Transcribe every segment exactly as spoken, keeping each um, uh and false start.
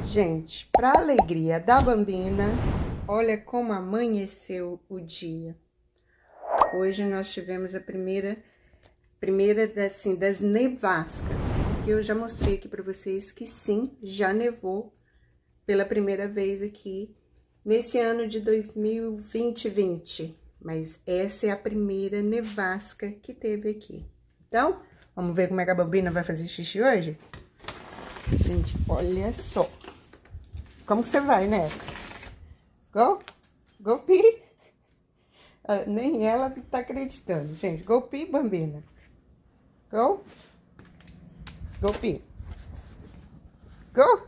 Gente, para alegria da Bambina, olha como amanheceu o dia. Hoje nós tivemos a primeira, primeira assim, das nevascas, que eu já mostrei aqui para vocês que sim, já nevou pela primeira vez aqui nesse ano de dois mil e vinte. Mas essa é a primeira nevasca que teve aqui. Então, vamos ver como é que a Bambina vai fazer xixi hoje? Gente, olha só. Como que você vai, né? Go? Go pee? Ah, nem ela tá acreditando, gente. Go pee, Bambina. Go? Go pee. Go?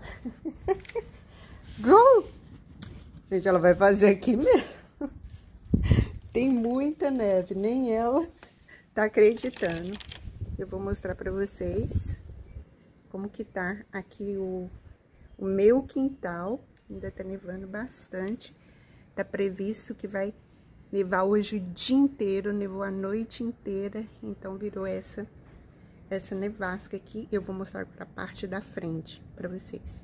Go? Gente, ela vai fazer aqui mesmo. Tem muita neve, nem ela tá acreditando. Eu vou mostrar pra vocês como que tá aqui o... O meu quintal. Ainda tá nevando bastante. Tá previsto que vai nevar hoje o dia inteiro, nevou a noite inteira. Então, virou essa, essa nevasca aqui. Eu vou mostrar pra parte da frente pra vocês.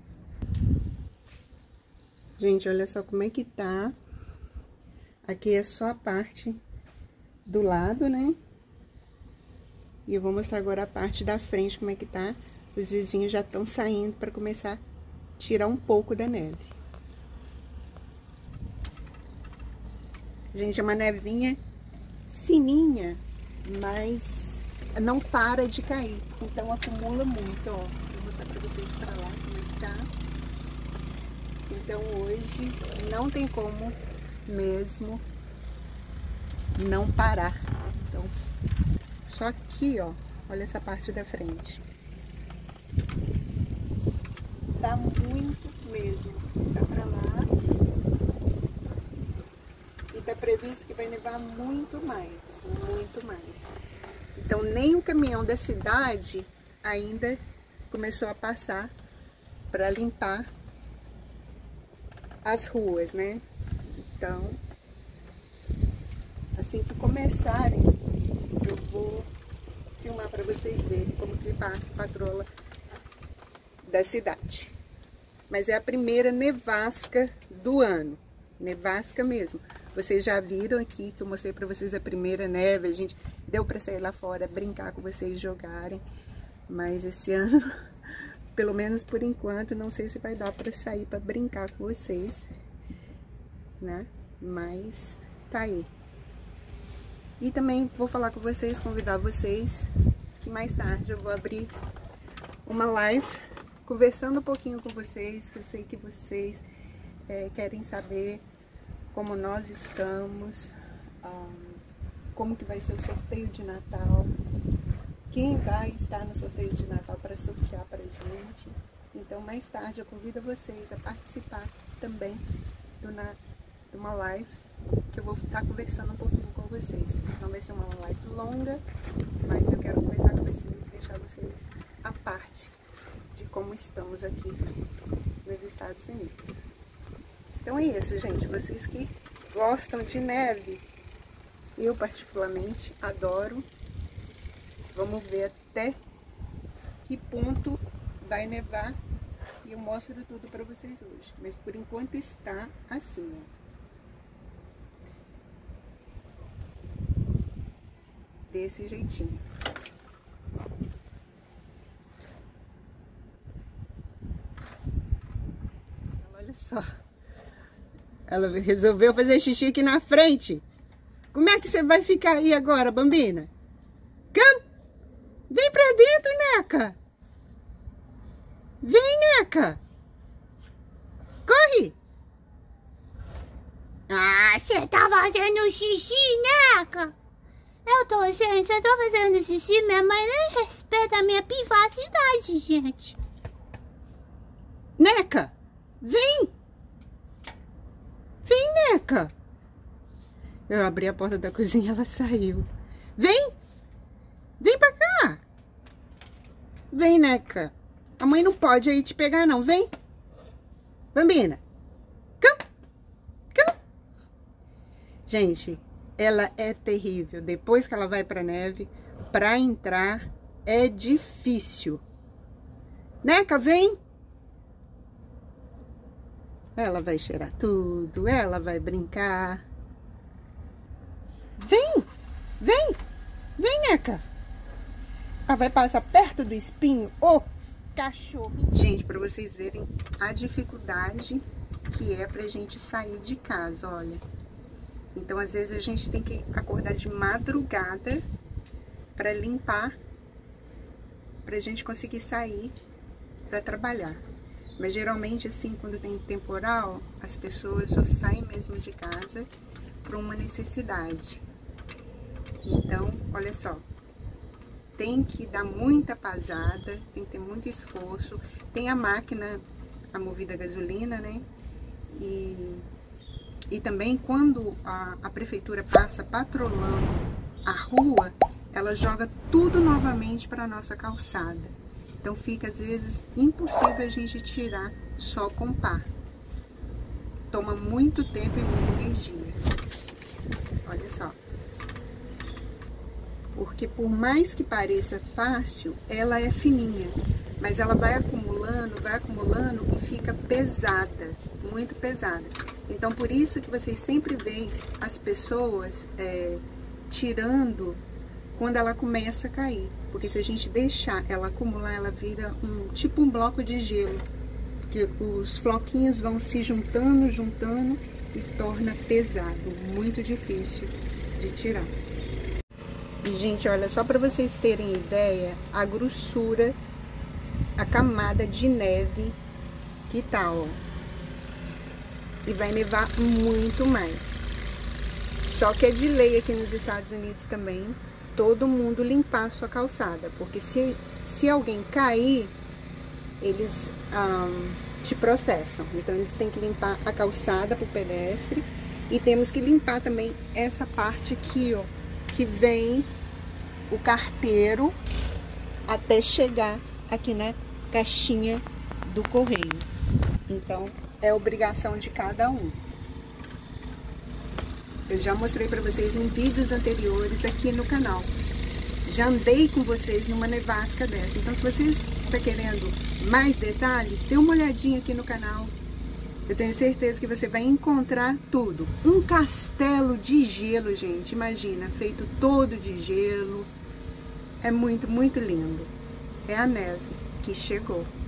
Gente, olha só como é que tá. Aqui é só a parte do lado, né? E eu vou mostrar agora a parte da frente, como é que tá. Os vizinhos já estão saindo pra começar tirar um pouco da neve. Gente, é uma nevinha fininha, mas não para de cair. Então, acumula muito, ó. Vou mostrar pra vocês pra lá como é que tá. Então, hoje não tem como mesmo não parar. Então, só aqui, ó. Olha essa parte da frente. Tá muito mesmo, tá pra lá, e tá previsto que vai nevar muito mais, muito mais. Então, nem o caminhão da cidade ainda começou a passar para limpar as ruas, né? Então, assim que começarem, eu vou filmar para vocês verem como que passa a patroa da cidade. Mas é a primeira nevasca do ano, nevasca mesmo. Vocês já viram aqui que eu mostrei pra vocês a primeira neve, a gente deu pra sair lá fora, brincar com vocês, jogarem. Mas esse ano, pelo menos por enquanto, não sei se vai dar pra sair pra brincar com vocês, né? Mas tá aí. E também vou falar com vocês, convidar vocês, que mais tarde eu vou abrir uma live conversando um pouquinho com vocês, que eu sei que vocês é, querem saber como nós estamos, um, como que vai ser o sorteio de Natal, quem vai estar no sorteio de Natal para sortear para a gente. Então, mais tarde eu convido vocês a participar também do na, de uma live, que eu vou estar conversando um pouquinho com vocês. Não vai ser uma live longa, mas eu quero conversar com vocês, deixar vocês à parte de como estamos aqui nos Estados Unidos. Então é isso, gente. Vocês que gostam de neve, eu particularmente adoro. Vamos ver até que ponto vai nevar e eu mostro tudo para vocês hoje. Mas por enquanto está assim, ó. Desse jeitinho. Só. Ela resolveu fazer xixi aqui na frente. Como é que você vai ficar aí agora, Bambina? Cam? Vem pra dentro, Neca. Vem, Neca. Corre. Ah, você tá fazendo xixi, Neca? Eu tô, gente, eu tô fazendo xixi. Minha mãe nem respeita a minha privacidade, gente. Neca. Vem! Vem, Neca! Eu abri a porta da cozinha e ela saiu. Vem! Vem pra cá! Vem, Neca! A mãe não pode aí te pegar, não. Vem! Bambina! Cam! Cam! Gente, ela é terrível. Depois que ela vai pra neve, pra entrar é difícil. Neca, vem! Ela vai cheirar tudo, ela vai brincar. Vem, vem, vem, Neca. Ela vai passar perto do espinho, ô cachorro. Gente, pra vocês verem a dificuldade que é pra gente sair de casa, olha. Então, às vezes, a gente tem que acordar de madrugada pra limpar, pra gente conseguir sair pra trabalhar. Mas, geralmente, assim, quando tem temporal, as pessoas só saem mesmo de casa por uma necessidade. Então, olha só. Tem que dar muita pasada, tem que ter muito esforço. Tem a máquina, a movida a gasolina, né? E, e também quando a, a prefeitura passa patrolando a rua, ela joga tudo novamente para a nossa calçada. Então fica às vezes impossível a gente tirar só com pá. Toma muito tempo e muita energia. Olha só. Porque por mais que pareça fácil, ela é fininha. Mas ela vai acumulando, vai acumulando e fica pesada, muito pesada. Então por isso que vocês sempre veem as pessoas é, tirando quando ela começa a cair. Porque se a gente deixar ela acumular, ela vira um tipo um bloco de gelo. Que os floquinhos vão se juntando, juntando e torna pesado, muito difícil de tirar. E, gente, olha, só para vocês terem ideia, a grossura, a camada de neve que tá, ó. E vai nevar muito mais. Só que é de lei aqui nos Estados Unidos também, todo mundo limpar a sua calçada. Porque se, se alguém cair, eles um, te processam. Então, eles têm que limpar a calçada pro pedestre. E temos que limpar também essa parte aqui, ó, que vem o carteiro até chegar aqui na caixinha do correio. Então, é obrigação de cada um. Eu já mostrei para vocês em vídeos anteriores aqui no canal. Já andei com vocês numa nevasca dessa. Então, se vocês estão querendo mais detalhes, dê uma olhadinha aqui no canal. Eu tenho certeza que você vai encontrar tudo. Um castelo de gelo, gente. Imagina, feito todo de gelo. É muito, muito lindo. É a neve que chegou.